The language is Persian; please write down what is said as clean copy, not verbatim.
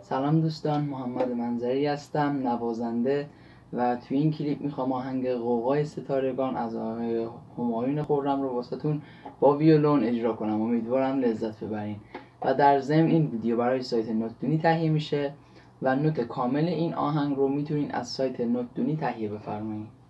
سلام دوستان، محمد منظری هستم، نوازنده و توی این کلیپ میخوام آهنگ غوغای ستارگان از آقای همایون خرم رو واسهتون با ویولون اجرا کنم. امیدوارم لذت ببرین. و در ضمن این ویدیو برای سایت نوتدونی تهیه میشه و نوت کامل این آهنگ رو میتونین از سایت نوتدونی تهیه بفرمایید.